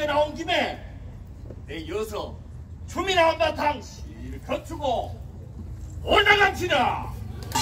나온 김에 내 이어서 춤이나 한바탕 실컷 추고 올라갑시다.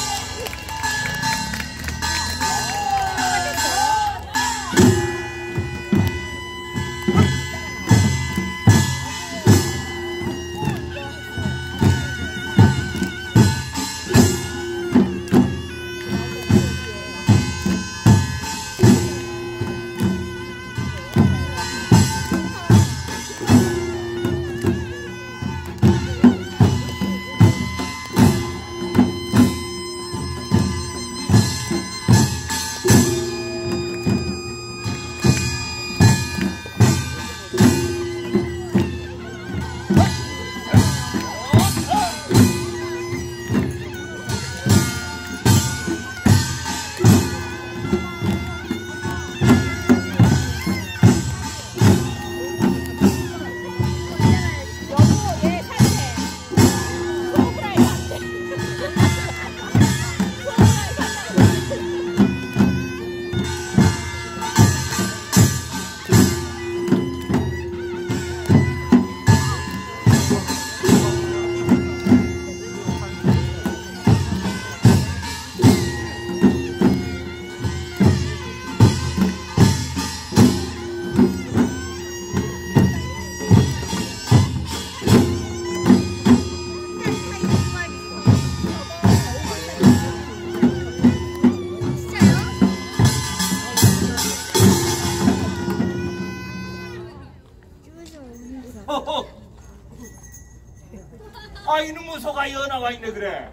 아, 이놈의 소가 연하가 있네 그래.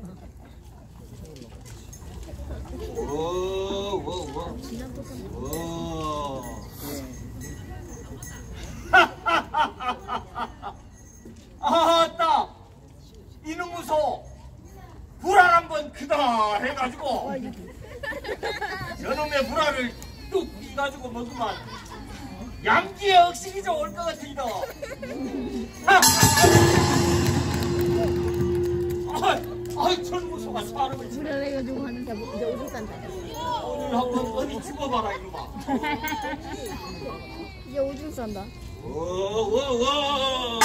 아따, 이놈의 소 불알 한번 크다 해가지고 저놈의 불알을 뚝 끼가지고 먹으면 양기에 억식이 좀 올 것 같으니까. 아이 젊은 소가 사람을 불안해가지고 하는데 이제 오줌 싼다. 오늘 한번 어디 집어봐라 이놈아. 이제 오줌 싼다. 워워워.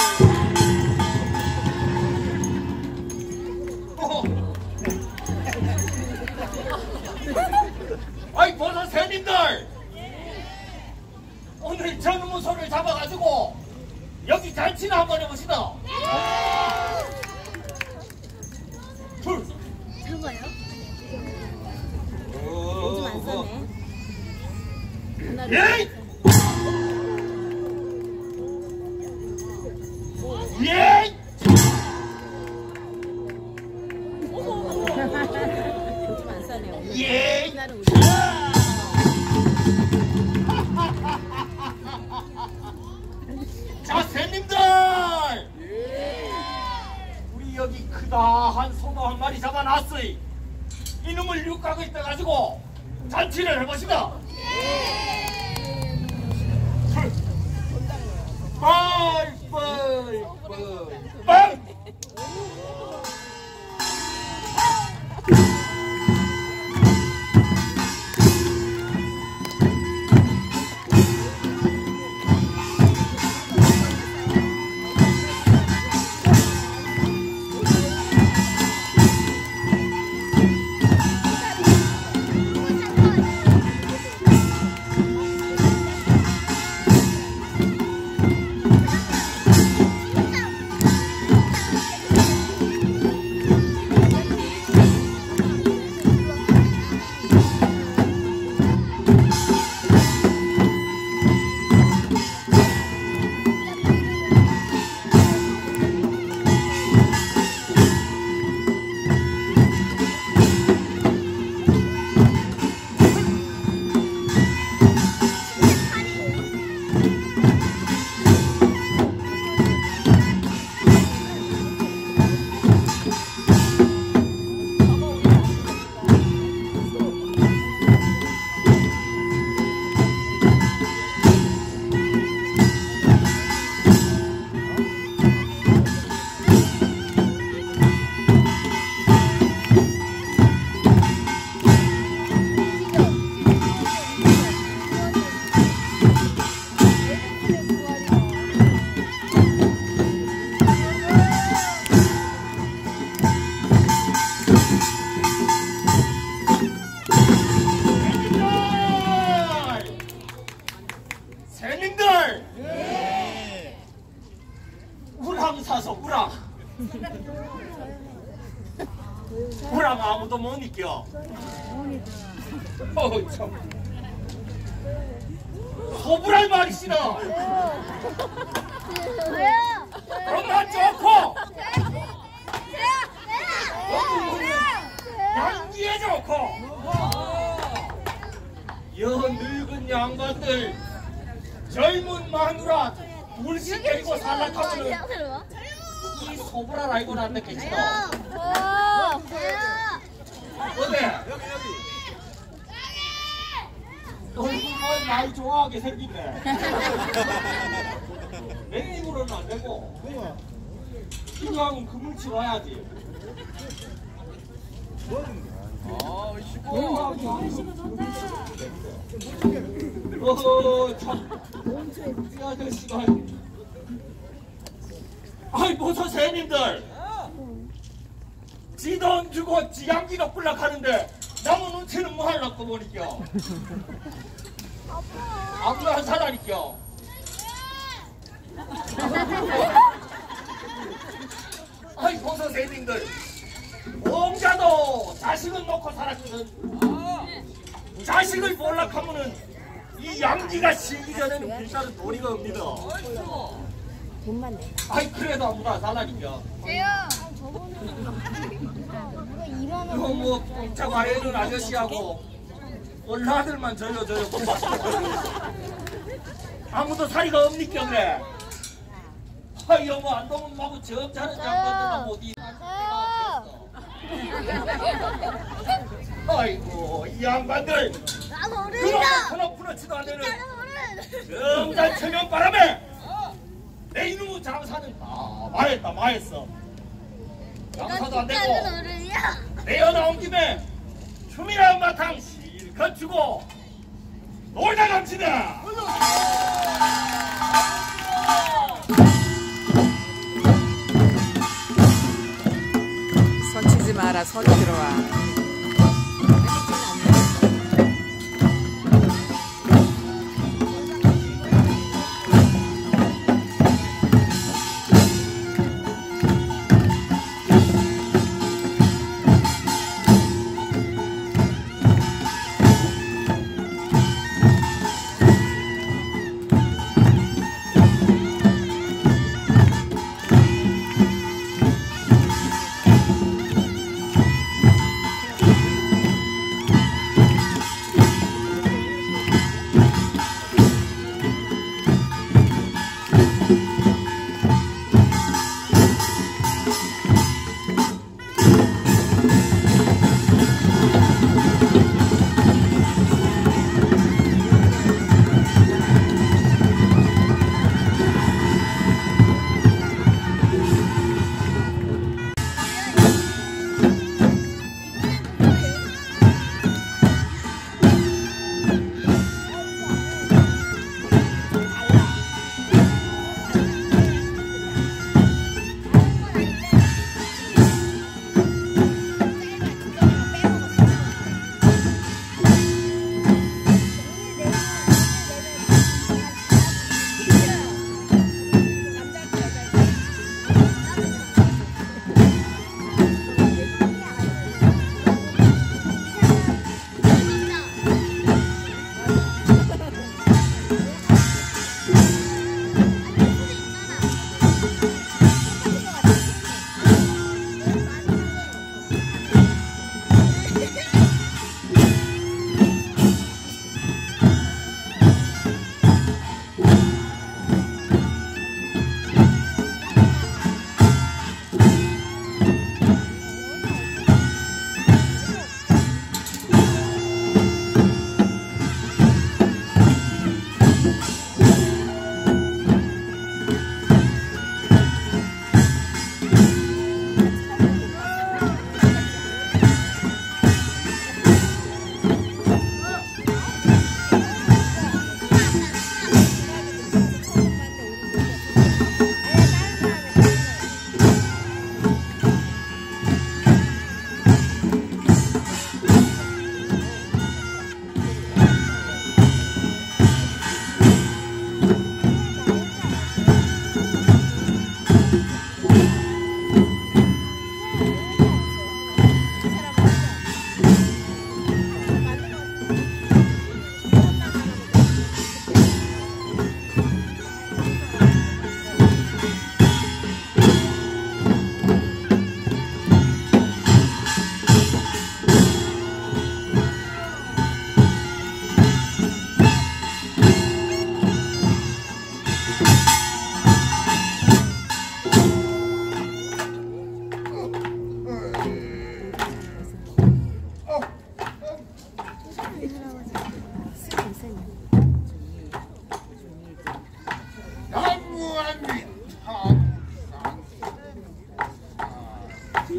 아이 버섯 새님들, 오늘 젊은 소를 잡아가지고 여기 잔치나 한번 해봅시다. 잡아요? 오줌 안 싸네. 예! 예! 오줌 안 싸네. 오늘. 예! 이날은 오줌. 자, 샌님들! 우리 여기 크다한 소도 한 마리 잡아놨으니 이놈을 육각을 떠가지고 잔치를 해보시다. 빨빨빨빨. 사서 우랑. 우랑 아무도 못 느껴. 어우 참. 소불알 말이 싫어. 엄마 좋고 양기에 좋고 여 늙은 양반들 젊은 마누라 둘씩 데리고 살락하면은 이 소불알 알고 안 느끼지? 어때? 얼굴만 많이 좋아하게 생기네. 내 입으로는 안 되고 필요하면 그물치 와야지. 참. 이 아저씨가. 아이, 뭐 선생님들. 지 돈 주고 지 양기가 뿔락하는데 남은 눈치는 뭐 하려고 보니까. 아무나 한 사람이니까. 아이, 뭐 선생님들. 공자도 자식을 놓고 살았거든. 자식을 몰락하면은 이 양기가 시기 전에는 일단은 도리가 없니다. 돈만 내. 아이 그래도 아무나 살라니까. 이거 뭐 공차 말해는 아저씨하고 얼라들만 저요 아무도 사이가 없니까 그래. 아이 여보 안동은 마구 점잖은 양반들만 못 이. 아이고 이 양반들 그놈의 터놓 풀어치도 안 되는 정잘 천연 바람에 내 이놈의 장사는 다 망했어. 장사도 안 되고 내어 나온 김에 춤이나 한바탕 실컷 주고 놀다 갑시다. 손 치지 마라. 손이 들어와.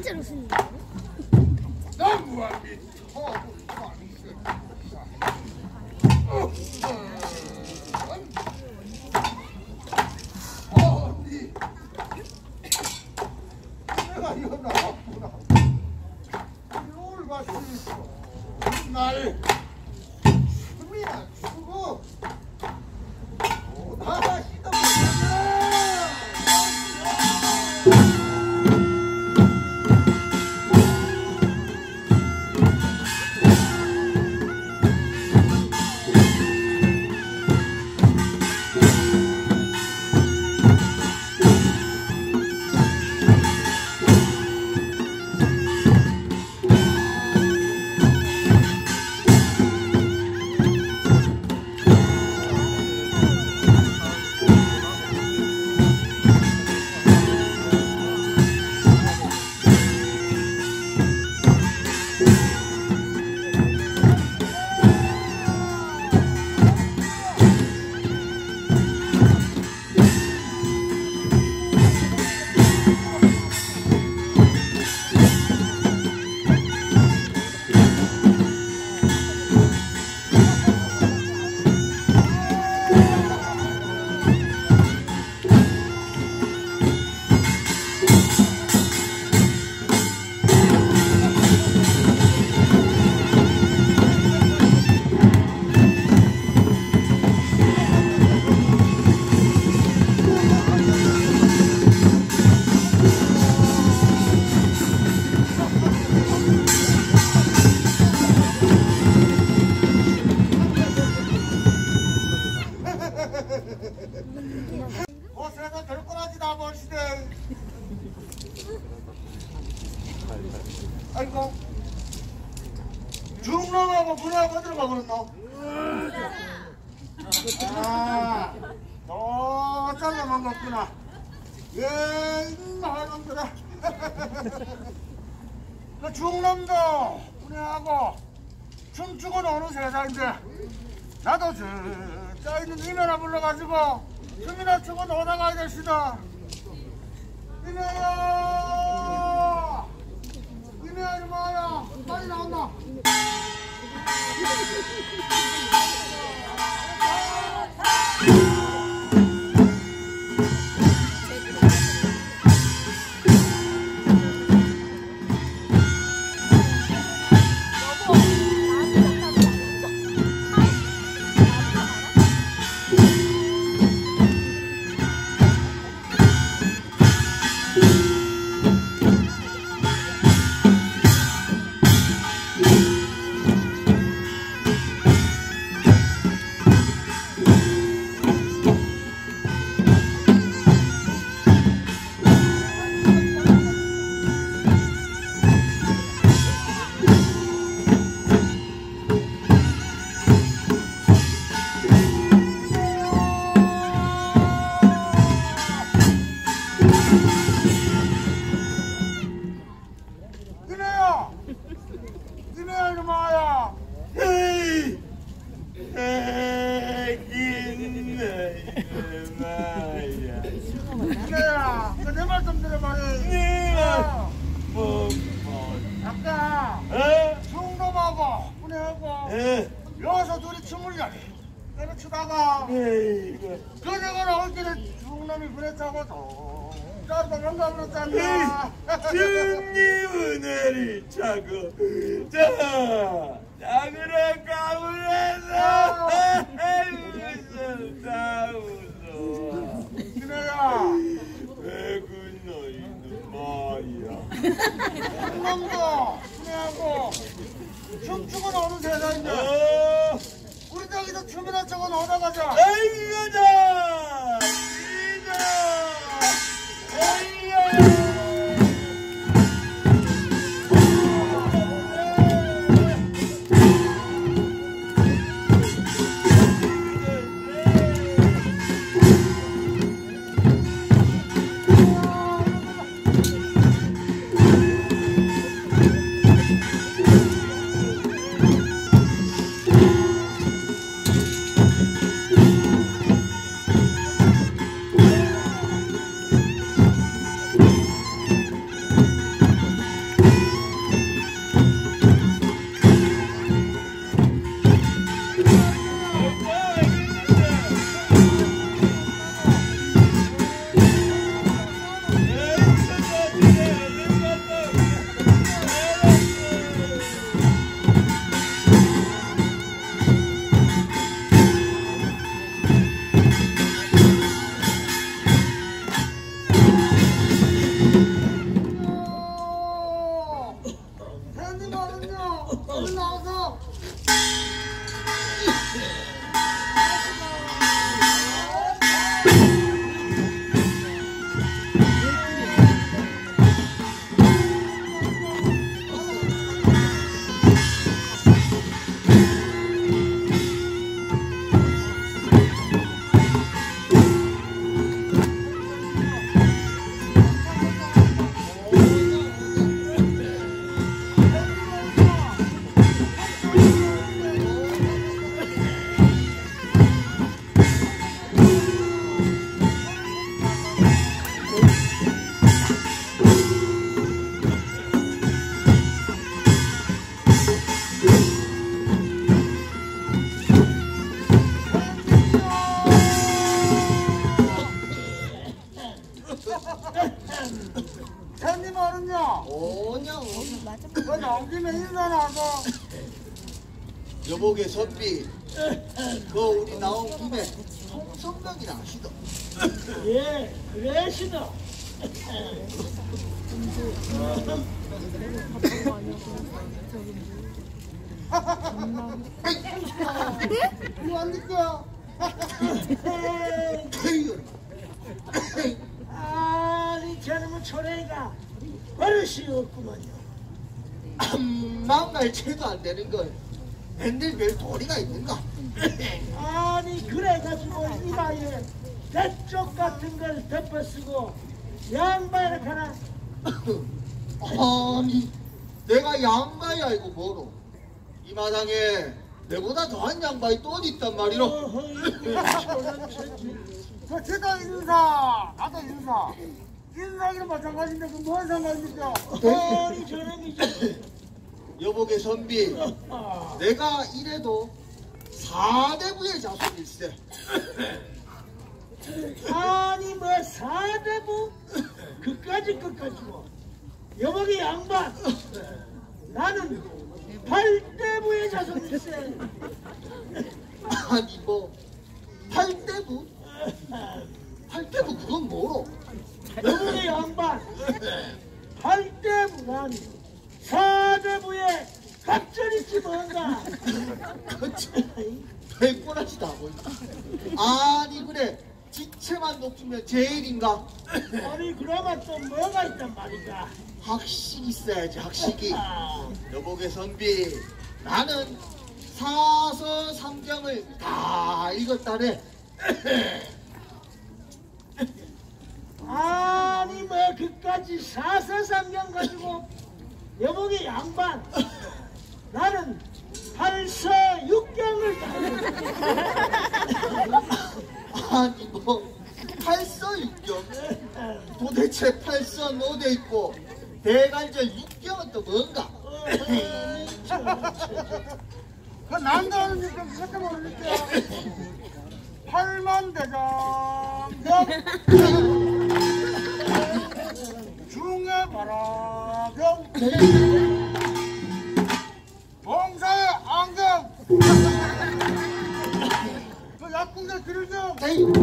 진짜로 쓴다고? 나무한 밑 언니 내가 이거 나왔구나. 이걸 봤으니 날 춤이나 추고 오다가 시도 못하냐. 어서가 별거라지다 보시대. 아이고 중놈하고 문하고 어디로 가버렸노? 또 잘라만 먹구나. 예, 이놈아 놈들아. 그 중놈도 문하고 춤추고 노는 세상인데 나도 저 있는 이면아 불러가지고 춤이나 추고 놀아가야 됩시다. 이면아! 이면아 이모야 빨리 나온나? 이네야 이놈아야. 에이 이네야 내 말 좀 들어봐. 아까 중놈하고 문혜하고 여기서 둘이 춤을 때려치다가 그녀가 나올 때는 중놈이 부딪혀고 짜르다 뭔가 그랬잖아. 승리 은혜를 차고 자그런 가물에서 웃었다 웃어. 이네야 왜그 너희는 뭐야. 중놈도 문혜하고 춤추고 노는 세상인데 우리 저기서 춤이나 추고 놀아 가자. 아이고 자 새님 어른요. 오냐. 맞아. 그 나오기면 인사나 하고. 여보게 선비, 그 우리 나온 김에 송성명이나 하시더. 예, 그래시다. 이거 안 될까? 아니 저놈의 초래가 버릇이 없구만요. 망갈 채도 안 되는 걸 밴들 별 도리가 있는가? 아니 그래가지고 이마에 대쪽 같은 걸 덮어쓰고 양말을 하나. 아니 내가 양반이 아니고 뭐로? 이 마당에 내보다 더한 양반이 또 어디 있단 말이로? 저 제가 인사, 나도 인사. 인사하기는 마찬가지인데 그 뭔 상관입니까? 아니 저놈이지. 여보게 선비, 내가 이래도 사대부의 자손일세. 아니 뭐 사대부? 그까지 뭐. 여보기 양반. 나는 팔대부의 자손일세. 아니 뭐 팔대부? 팔대부 그건 뭐로? 여보기 양반. 팔대부 난 사대부의 갑절이지 뭔가. 백골하시다 보인다. 아니 그래 지체만 높으면 제일인가? 아니 그러면 또 뭐가 있단 말인가. 학식이 있어야지 학식이. 여보게 선비, 나는 사서삼경을 다 읽었다네. 아니 뭐 그까지 사서삼경 가지고 여보기 양반. 나는 팔서육경을 다 아니 뭐 팔서육경? 도대체 팔선 어디 있고 대관절 육경은 또 뭔가? 그 난다는 좀 그것도 모르니까. 팔만대장경 중해바라경 봉사의 안경 그 약국의 길경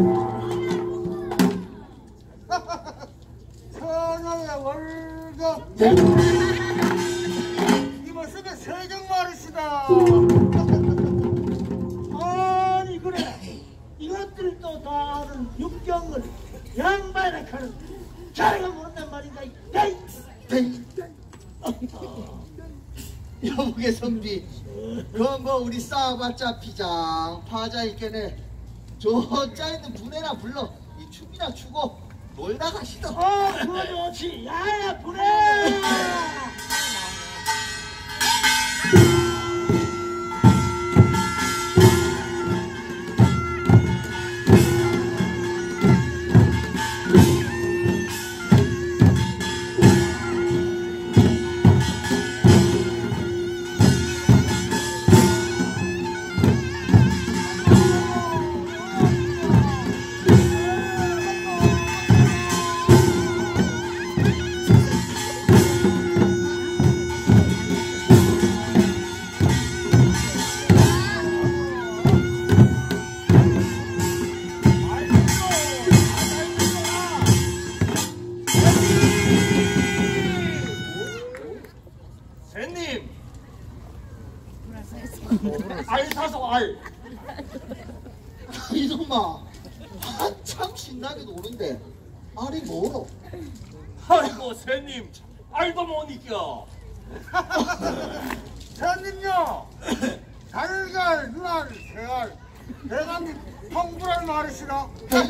천하의 월경 이번 쓰면 세경 말이시다. 아니 그래 이것들도 다 아는 육경을 양반에 가는 자리가 모른단 말인가. 여보게 선비, 그건 뭐 우리 싸워봤자 피장 파자 있겠네. 저 짜있는 분해나 불러 이 춤이나 추고 놀다 가시더. 그거 좋지. 야야 부래. 샌님, 알 사서 알. 이놈아, 한참 신나게 노는데 알이 뭐로? 아이고 샌님, 알도 못 이겨. 사장님요. 달걀, 눈알, 새알, 대감님 통불알 말이시라.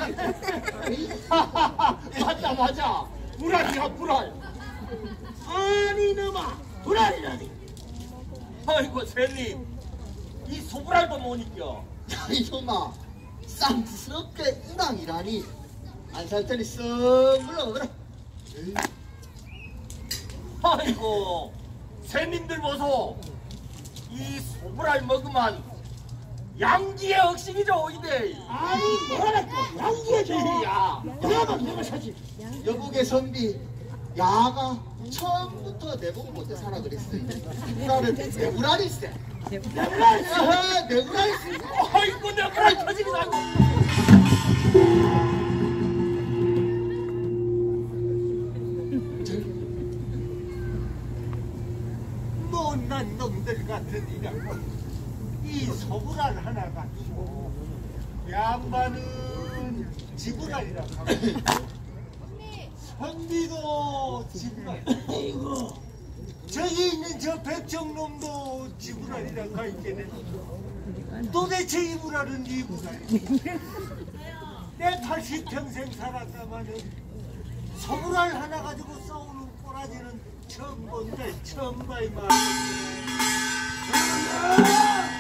맞아. 불알이야 불알. 아니 너마 불알이라니. 아이고 샌님, 이 소불알도 못 이겨. 이놈아, 쌍스럽게 이방이라니. 안 살 테니 썩 물러가거라. 아이고 샌님들 보소. 이 소불알 먹으면 양지의 흑식이죠 이대. 아니 뭐라 또 양지해줘. 야, 야만 내가 사지. 여보게 선비 야가 처음부터 내보고 못해 살아 그랬어요. 나는 내구라리세. 내구라리세. 아이고 내가 터지기 나고. 못난 놈들 같은 이랑 이 소불알 하나 가지고 양반은 지불알이라 하고 선비도 지불알. 저기 있는 저 백정놈도 지불알이라 가 있겠네. 도대체 이 불알은 이 불알이야. 내 80평생 살았다마는 소불알 하나 가지고 싸우는 꼬라지는 처음 본데 처음 봐 이 말이야.